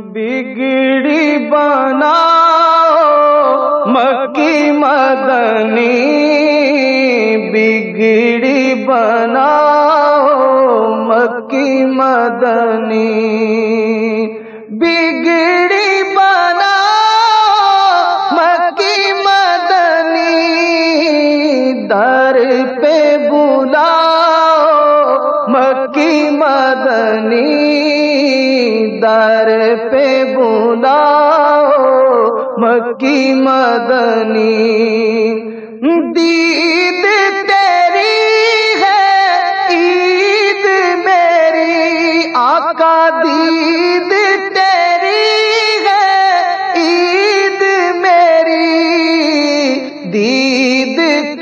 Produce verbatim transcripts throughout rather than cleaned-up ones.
بگڑی بناؤ مکی مدنی، بگڑی بناؤ مکی مدنی، بگڑی بناؤ مکی مدنی، در پہ بلاؤ مکی مدنی، در پہ بلاؤ مکی مدنی، دید تیری ہے عید میری آقا، دید تیری ہے عید میری، دید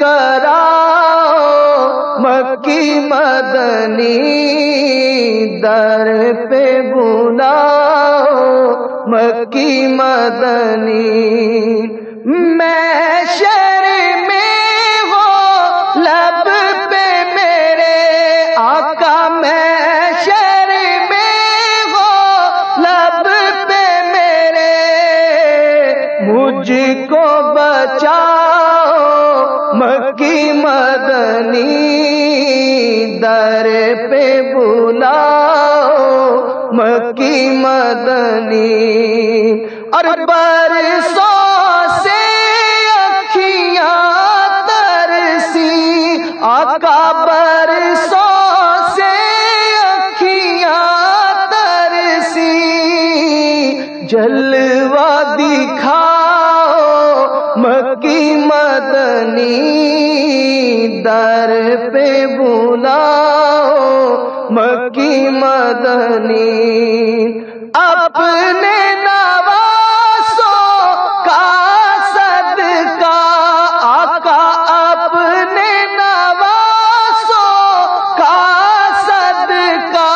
کراؤ مکی مدنی، در پہ بلاؤ مکی مدنی، میں شر میں ہو لب پہ میرے آقا، میں شر میں ہو لب پہ میرے، مجھ کو بچاؤ مکی مدنی، در پہ بلاؤ مکی مدنی، اور برسوں سے اکھیاں ترسی آقا، برسوں سے اکھیاں ترسی، جلوہ دکھاؤ مکی مدنی، در پہ بلاؤ مکی مدنی، اپنے نواسوں کا صدقہ آقا، اپنے نواسوں کا صدقہ،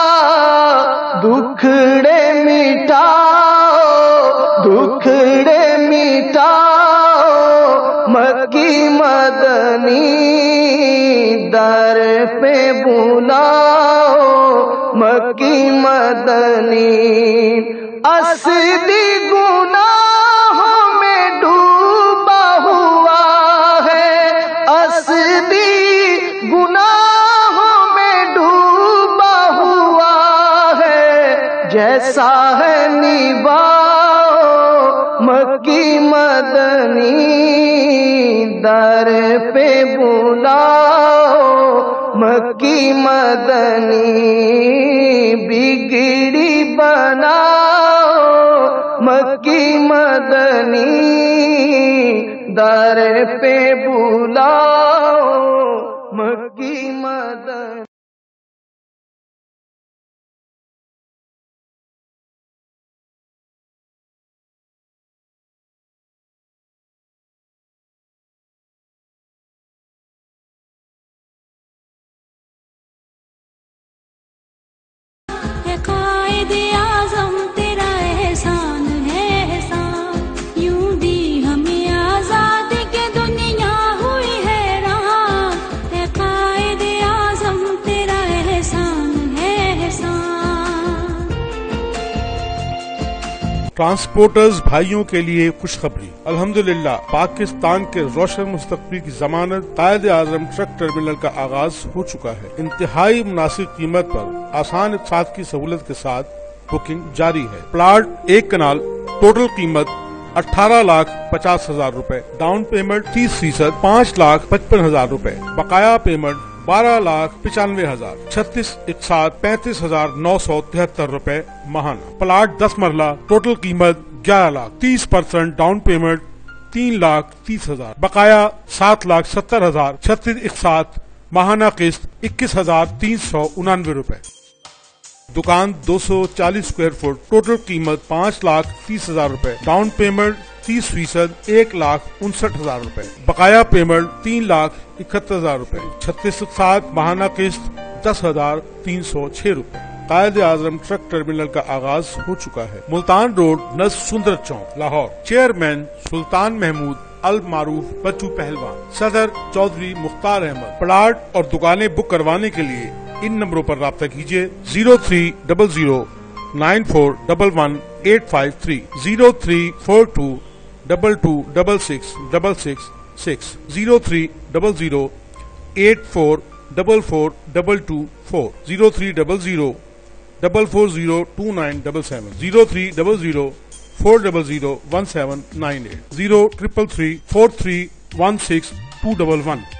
دکھڑے مٹاؤ دکھڑے مٹاؤ مکی مدنی، در پہ بلاؤ مکی مدنی، اسدی گناہوں میں ڈوبا ہوا ہے، اسدی گناہوں میں ڈوبا ہوا ہے، جیسا ہے نبھاؤ مکی مدنی، در پہ بلاؤ مکی مدنی، بگڑی بناؤ مکی مدنی، در پہ بلاؤ مکی مدنی۔ قائد اعظم تیرا احسان ہے احسان، یوں دی ہمیں آزادی کے دنیا ہوئی حیران، اے قائد اعظم تیرا احسان ہے احسان۔ ٹرانسپورٹرز بھائیوں کے لیے خوشخبری، الحمدللہ پاکستان کے روشن مستقبل کی ضمانت قائد اعظم ٹرک ٹرمینل کا آغاز ہو چکا ہے۔ انتہائی مناسب قیمت پر آسان اقساط کی سہولت کے ساتھ بکنگ جاری ہے۔ پلاٹ ایک کنال، ٹوٹل قیمت اٹھارہ لاکھ پچاس ہزار روپے، ڈاؤن پیمنٹ تیس فیصد پانچ لاکھ پچپن ہزار روپے، بقایا پیمنٹ بارہ لاکھ پچانوے ہزار، چھتیس اقساط پینتیس ہزار نو سو تہتر روپے ماہانہ۔ پلاٹ دس مرلہ، ٹوٹل قیمت گیارہ لاکھ، تیس پرسنٹ ڈاؤن پیمنٹ تین لاکھ تیس ہزار، بقایا سات لاکھ ستر ہزار، چھتیس اقساط ماہانہ قسط اکیس ہزار تین سو انانوے روپے۔ دکان دو سو چالیس اسکوائر فٹ، ٹوٹل قیمت پانچ لاکھ تیس ہزار روپے، ڈاؤن پیمنٹ تیس فیصد ایک لاکھ انسٹھ ہزار روپے، بقایا پیمنٹ تین لاکھ اکہتر ہزار روپے، چھتیس اقساط ماہانہ قسط دس ہزار تین سو چھ روپے۔ قائد اعظم ٹرک ٹرمینل کا آغاز ہو چکا ہے۔ ملتان روڈ، نزد سندر چوک، لاہور۔ چیئرمین سلطان محمود المعروف بچو پہلوان، صدر چودھری مختار احمد۔ پلاٹ اور دکانیں بک کروانے کے لیے ان نمبروں پر رابطہ کیجیے: zero three double zero nine four one one eight five three, zero three four two two two six six six six six, zero three zero zero eight four four four two two four, zero three zero zero four four zero two nine seven seven, zero three zero zero four zero zero one seven nine eight, zero triple three four three one six two one one.